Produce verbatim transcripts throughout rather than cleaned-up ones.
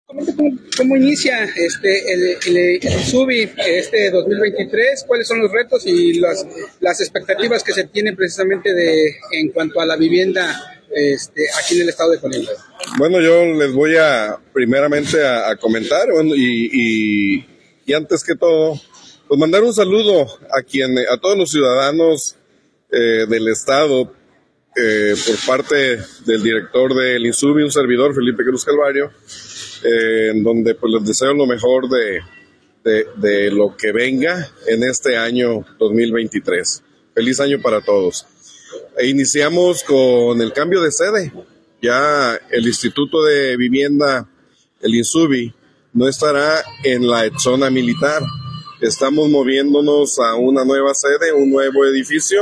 ¿Cómo, cómo inicia este el, el, el INSUBI este dos mil veintitrés? ¿Cuáles son los retos y las, las expectativas que se tienen precisamente de en cuanto a la vivienda este, aquí en el estado de Colima? Bueno, yo les voy a primeramente a, a comentar bueno, y, y, y antes que todo, pues mandar un saludo a quien a todos los ciudadanos eh, del estado eh, por parte del director del INSUBI, un servidor, Felipe Cruz Calvario. Eh, en donde pues les deseo lo mejor de, de, de lo que venga en este año dos mil veintitrés. Feliz año para todos. E iniciamos con el cambio de sede. Ya el Instituto de Vivienda, el INSUBI, no estará en la zona militar. Estamos moviéndonos a una nueva sede, un nuevo edificio,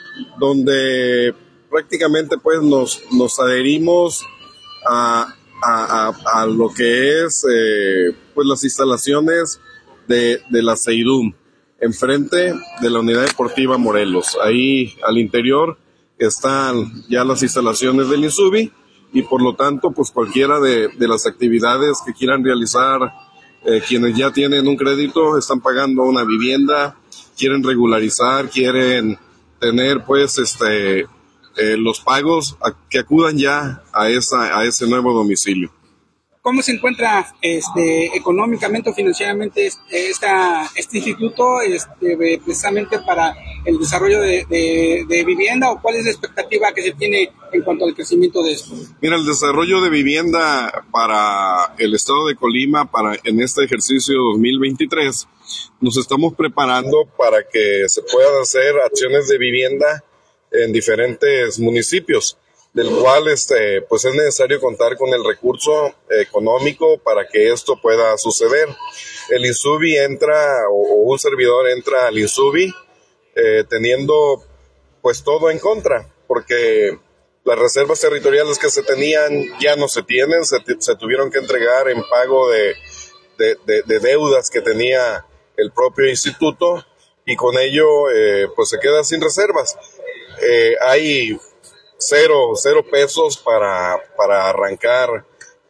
donde prácticamente pues nos, nos adherimos a A, a, a lo que es eh, pues las instalaciones de, de la CEIDUM, enfrente de la Unidad Deportiva Morelos. Ahí al interior están ya las instalaciones del INSUBI y por lo tanto pues cualquiera de, de las actividades que quieran realizar, eh, quienes ya tienen un crédito, están pagando una vivienda, quieren regularizar, quieren tener pues este Eh, los pagos a, que acudan ya a esa a ese nuevo domicilio. ¿Cómo se encuentra este, económicamente o financieramente este, esta, este instituto este, precisamente para el desarrollo de, de, de vivienda, o cuál es la expectativa que se tiene en cuanto al crecimiento de esto? Mira, el desarrollo de vivienda para el estado de Colima para en este ejercicio dos mil veintitrés nos estamos preparando para que se puedan hacer acciones de vivienda en diferentes municipios, del cual este, pues es necesario contar con el recurso económico para que esto pueda suceder. El INSUBI entra, o, o un servidor entra al INSUBI eh, teniendo pues todo en contra, porque las reservas territoriales que se tenían ya no se tienen, se, se tuvieron que entregar en pago de, de, de, de deudas que tenía el propio instituto, y con ello eh, pues se queda sin reservas. Eh, hay cero, cero pesos para, para arrancar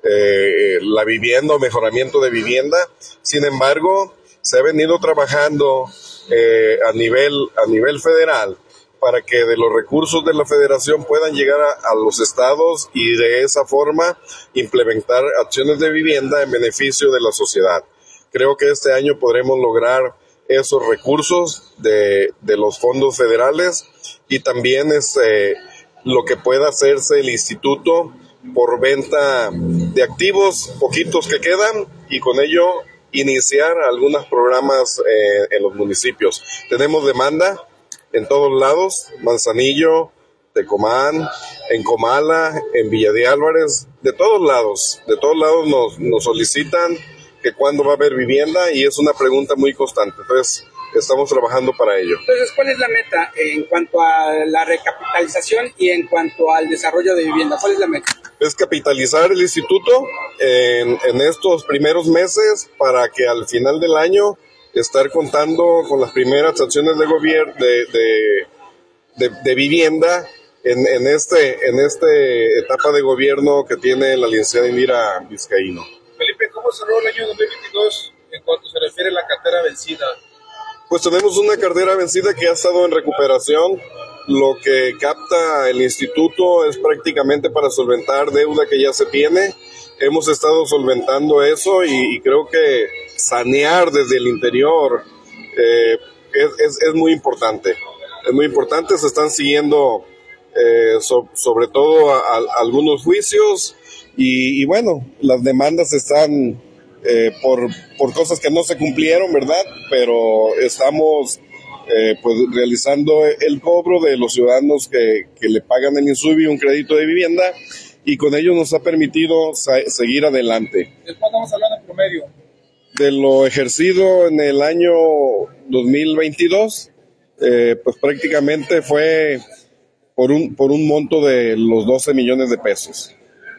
eh, la vivienda o mejoramiento de vivienda. Sin embargo, se ha venido trabajando eh, a nivel, a nivel federal para que de los recursos de la federación puedan llegar a, a los estados y de esa forma implementar acciones de vivienda en beneficio de la sociedad. Creo que este año podremos lograr esos recursos de, de los fondos federales, y también este, lo que pueda hacerse el instituto por venta de activos, poquitos que quedan, y con ello iniciar algunos programas eh, en los municipios. Tenemos demanda en todos lados, Manzanillo, Tecomán, en Comala, en Villa de Álvarez, de todos lados, de todos lados nos, nos solicitan que cuándo va a haber vivienda, y es una pregunta muy constante. Entonces, estamos trabajando para ello. Entonces, ¿cuál es la meta en cuanto a la recapitalización y en cuanto al desarrollo de vivienda? ¿Cuál es la meta? Es capitalizar el instituto en, en estos primeros meses para que al final del año estar contando con las primeras acciones de gobierno de, de, de, de vivienda en, en este en este etapa de gobierno que tiene la licenciada Indira Vizcaíno. Felipe, ¿cómo cerró el año dos mil veintidós en cuanto se refiere a la cartera vencida? Pues tenemos una cartera vencida que ha estado en recuperación. Lo que capta el instituto es prácticamente para solventar deuda que ya se tiene. Hemos estado solventando eso, y, y creo que sanear desde el interior eh, es, es, es muy importante. Es muy importante, se están siguiendo eh, so, sobre todo a, a, algunos juicios, y, y bueno, las demandas están eh, por, por cosas que no se cumplieron, ¿verdad? Pero estamos eh, pues realizando el cobro de los ciudadanos que, que le pagan el INSUBI un crédito de vivienda, y con ello nos ha permitido sa- seguir adelante. ¿De cuánto estamos hablando en promedio? De lo ejercido en el año dos mil veintidós, eh, pues prácticamente fue por un, por un monto de los doce millones de pesos.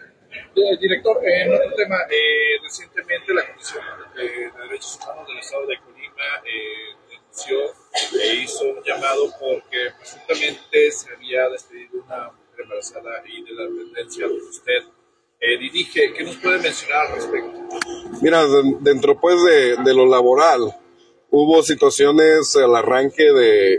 Eh, director, eh, en otro tema, eh, recientemente la Comisión de, de Derechos Humanos del Estado de Colima eh, denunció e hizo un llamado porque presuntamente se había despedido una mujer embarazada y de la dependencia que usted eh, dirige. ¿Qué, qué nos puede mencionar al respecto? Mira, dentro pues de, de lo laboral, hubo situaciones al arranque de,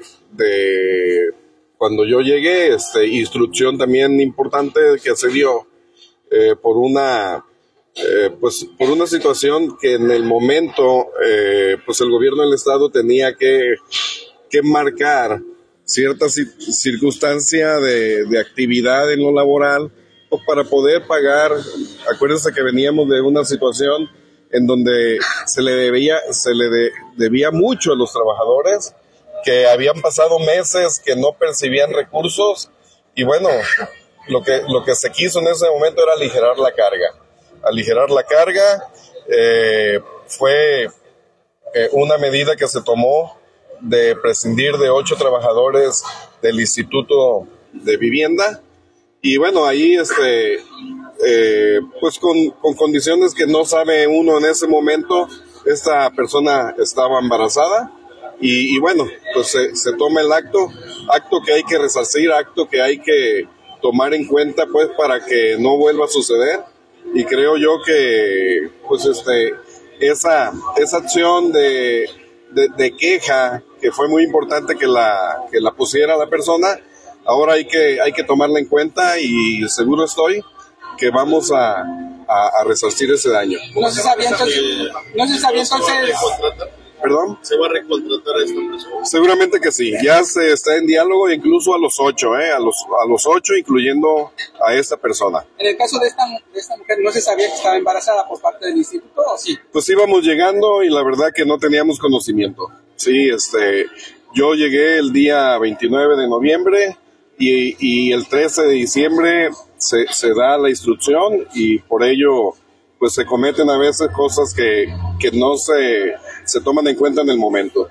de cuando yo llegué, este, instrucción también importante que se dio eh, por una eh, pues por una situación que en el momento eh, pues el gobierno del estado tenía que, que marcar cierta circunstancia de, de actividad en lo laboral pues para poder pagar. Acuérdense que veníamos de una situación en donde se le debía, se le de, debía mucho a los trabajadores, que habían pasado meses que no percibían recursos, y bueno, lo que, lo que se quiso en ese momento era aligerar la carga. Aligerar la carga eh, fue eh, una medida que se tomó de prescindir de ocho trabajadores del Instituto de Vivienda, y bueno, ahí este... Eh, pues con, con condiciones que no sabe uno en ese momento. Esta persona estaba embarazada y, y bueno, pues se, se toma el acto, acto que hay que resarcir, acto que hay que tomar en cuenta pues para que no vuelva a suceder, y creo yo que pues este esa, esa acción de, de, de queja que fue muy importante que la, que la pusiera la persona, ahora hay que, hay que tomarla en cuenta, y seguro estoy que vamos a, a, a resarcir ese daño. No se sabía entonces, no se sabía entonces, ¿Perdón? ¿Se va a recontratar a esta persona? Seguramente que sí, ya se está en diálogo, incluso a los ocho, ¿eh? a los a los ocho, incluyendo a esta persona. En el caso de esta, de esta mujer, ¿no se sabía que estaba embarazada por parte del instituto o sí? Pues íbamos llegando y la verdad que no teníamos conocimiento. Sí, este, yo llegué el día veintinueve de noviembre y, y el trece de diciembre se, se da la instrucción, y por ello pues se cometen a veces cosas que, que no se, se toman en cuenta en el momento.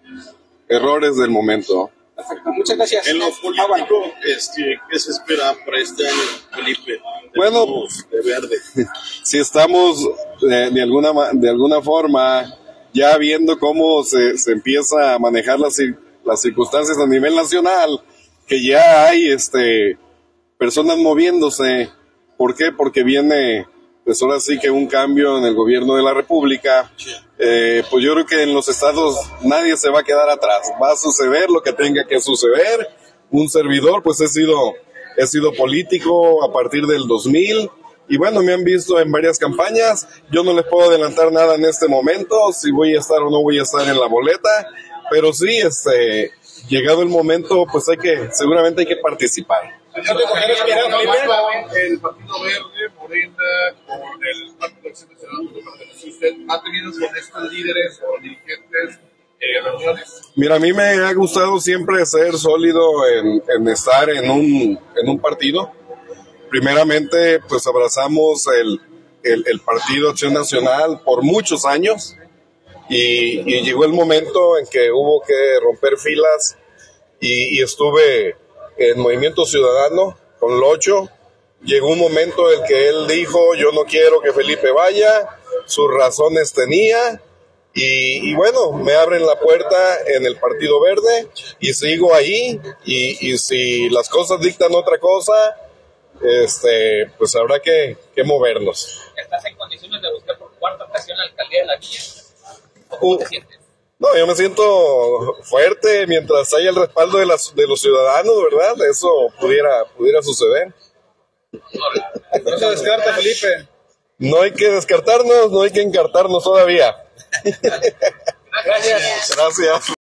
Errores del momento. Perfecto, muchas gracias. En lo político, ah, bueno. este, ¿qué se espera para este año, Felipe? Bueno, de verde. Si estamos de, de, alguna, de alguna forma ya viendo cómo se, se empieza a manejar las, las circunstancias a nivel nacional, que ya hay este, personas moviéndose. ¿Por qué? Porque viene, pues ahora sí que un cambio en el gobierno de la República. Eh, pues yo creo que en los estados nadie se va a quedar atrás. Va a suceder lo que tenga que suceder. Un servidor, pues he sido, he sido político a partir del dos mil. Y bueno, me han visto en varias campañas. Yo no les puedo adelantar nada en este momento, si voy a estar o no voy a estar en la boleta. Pero sí, este, llegado el momento, pues hay que, seguramente hay que participar. Señor de Mujeres, mira, el Partido Verde, Morena, con el Partido Acción Nacional, que pertenece usted, ¿ha tenido con estos líderes o dirigentes eh, reuniones? Mira, a mí me ha gustado siempre ser sólido en, en estar en un, en un partido. Primeramente, pues abrazamos el, el, el Partido Acción Nacional por muchos años, y, y llegó el momento en que hubo que romper filas, y, y estuve en Movimiento Ciudadano con Locho. Llegó un momento en que él dijo: yo no quiero que Felipe vaya, sus razones tenía, y, y bueno, me abren la puerta en el Partido Verde y sigo ahí, y, y si las cosas dictan otra cosa, este, pues habrá que, que movernos. ¿Estás en condiciones de buscar por cuarta ocasión la alcaldía de la Villa? ¿Cómo te sientes? No, yo me siento fuerte mientras haya el respaldo de, las, de los ciudadanos, ¿verdad? Eso pudiera, pudiera suceder. No se descarta, Felipe. No hay que descartarnos, no hay que encartarnos todavía. Gracias. Gracias.